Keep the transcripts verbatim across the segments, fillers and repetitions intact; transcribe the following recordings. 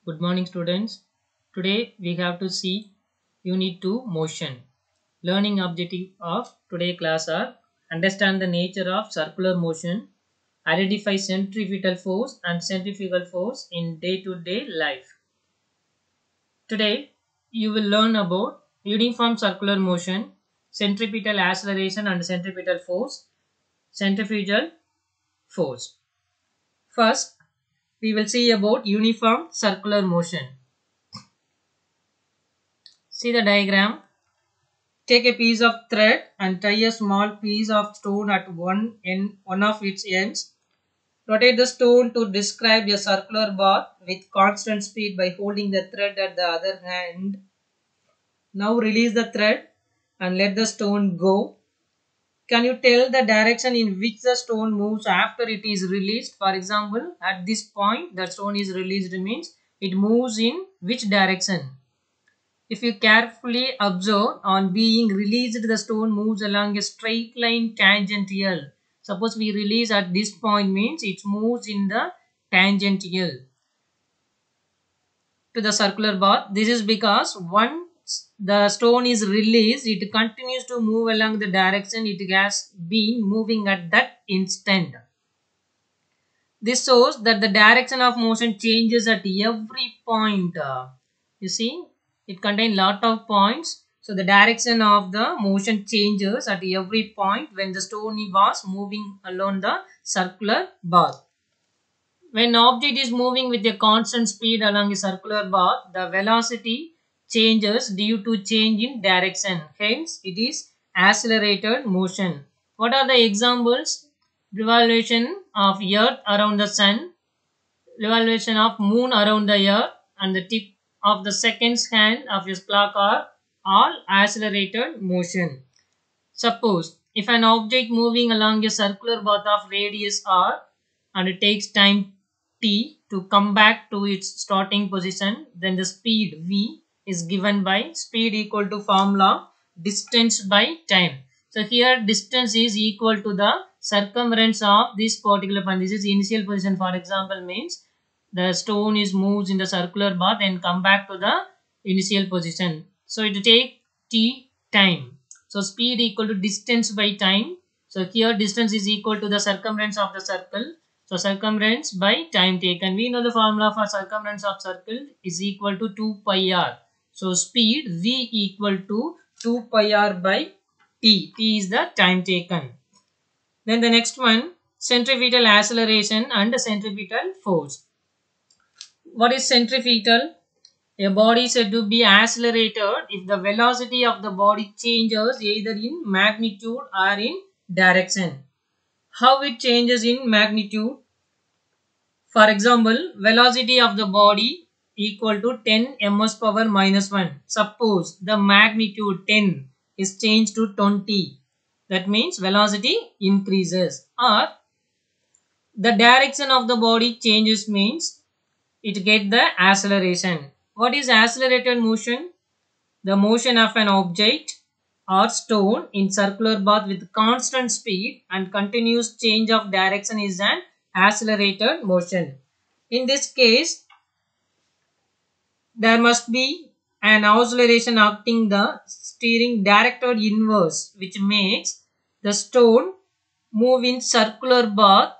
Good morning, students. Today we have to see Unit two Motion. Learning objective of today class are understand the nature of circular motion, identify centrifugal force and centrifugal force in day-to-day life. Today you will learn about uniform circular motion, centripetal acceleration and centripetal force, centrifugal force. First, we will see about uniform circular motion. See the diagram. Take a piece of thread and tie a small piece of stone at one end, one of its ends. Rotate the stone to describe a circular path with constant speed by holding the thread at the other hand. Now release the thread and let the stone go. Can you tell the direction in which the stone moves after it is released? For example, at this point the stone is released means it moves in which direction? If you carefully observe, on being released, the stone moves along a straight line tangential. Suppose we release at this point means it moves in the tangential to the circular path. This is because once the stone is released, it continues to move along the direction it has been moving at that instant. This shows that the direction of motion changes at every point. You see, it contains lot of points. So the direction of the motion changes at every point when the stone was moving along the circular path. When object is moving with a constant speed along a circular path, the velocity changes due to change in direction. Hence, it is accelerated motion. What are the examples? Revolution of Earth around the Sun, revolution of Moon around the Earth, and the tip of the seconds hand of your clock are all accelerated motion. Suppose if an object moving along a circular path of radius r and it takes time t to come back to its starting position, then the speed v is given by speed equal to formula distance by time. So here distance is equal to the circumference of this particular point. This is initial position, for example, means the stone is moves in the circular path and come back to the initial position. So it will take t time. So speed equal to distance by time. So here distance is equal to the circumference of the circle. So circumference by time taken. We know the formula for circumference of circle is equal to two pi r. So speed v equal to two pi r by t. T is the time taken. Then the next one, centrifugal acceleration and centripetal force. What is centrifugal? A body is said to be accelerated if the velocity of the body changes either in magnitude or in direction. How it changes in magnitude? For example, velocity of the body equal to ten meters power minus one. Suppose the magnitude ten is changed to twenty. That means velocity increases. Or the direction of the body changes means it get the acceleration. What is accelerated motion? The motion of an object or stone in circular path with constant speed and continuous change of direction is an accelerated motion. In this case, there must be an acceleration acting the steering directed inverse, which makes the stone move in circular path.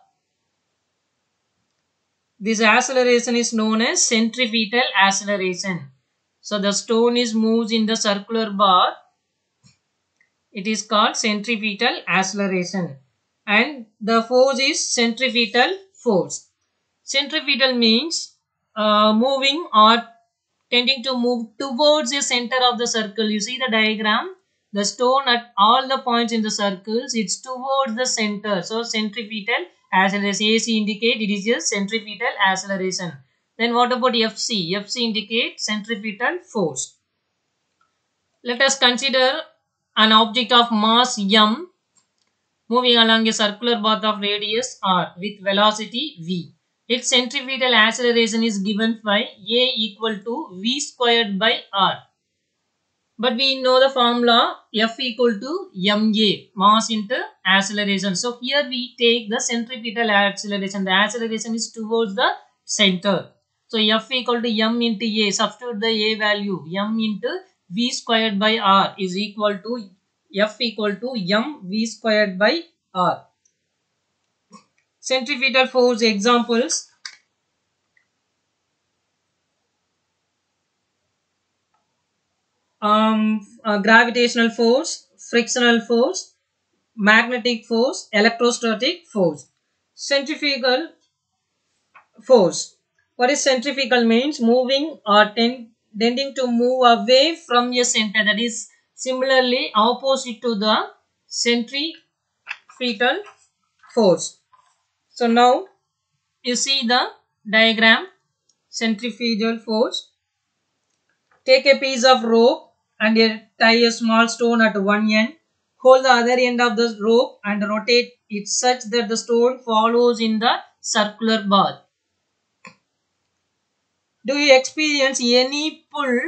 This acceleration is known as centrifugal acceleration. So the stone is moves in the circular path. It is called centrifugal acceleration. And the force is centrifugal force. Centrifugal means uh, moving or tending to move towards the center of the circle. You see the diagram? The stone at all the points in the circles, it's towards the center. So centrifugal acceleration. A C indicate it is a centrifugal acceleration. Then what about F C? F C indicates centrifugal force. Let us consider an object of mass m moving along a circular path of radius r with velocity v. Its centrifugal acceleration is given by A equal to v squared by r. But we know the formula F equal to ma, mass into acceleration. So here we take the centrifugal acceleration. The acceleration is towards the center. So F equal to m into A. Substitute the A value. M into V squared by R is equal to F equal to m V squared by R. Centrifugal force examples. Um, uh, gravitational force, frictional force, magnetic force, electrostatic force. Centrifugal force. What is centrifugal means? Moving or tend, tending to move away from your center. That is similarly opposite to the centrifugal force. So now you see the diagram. Centrifugal force. Take a piece of rope and tie a small stone at one end. Hold the other end of the rope and rotate it such that the stone follows in the circular path. Do you experience any pull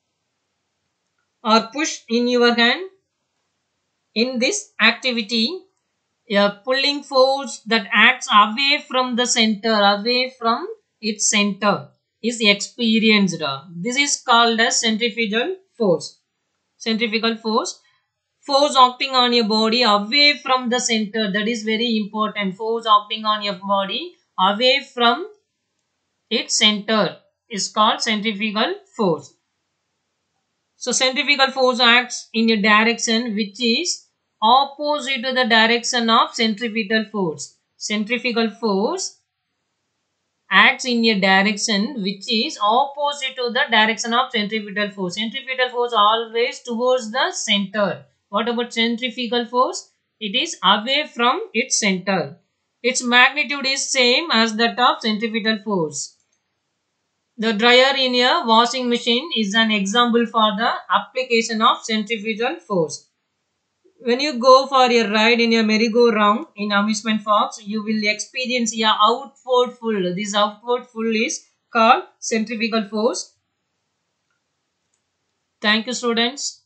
or push in your hand? In this activity, a pulling force that acts away from the center, away from its center, is experienced. This is called as centrifugal force. Centrifugal force. Force acting on your body away from the center. That is very important. Force acting on your body away from its center is called centrifugal force. So centrifugal force acts in a direction which is opposite to the direction of centrifugal force. Centrifugal force acts in a direction which is opposite to the direction of centrifugal force. Centrifugal force always towards the center. What about centrifugal force? It is away from its center. Its magnitude is same as that of centrifugal force. The dryer in a washing machine is an example for the application of centrifugal force. When you go for a ride in a merry-go-round in amusement parks, you will experience a outward pull. This outward pull is called centrifugal force. Thank you, students.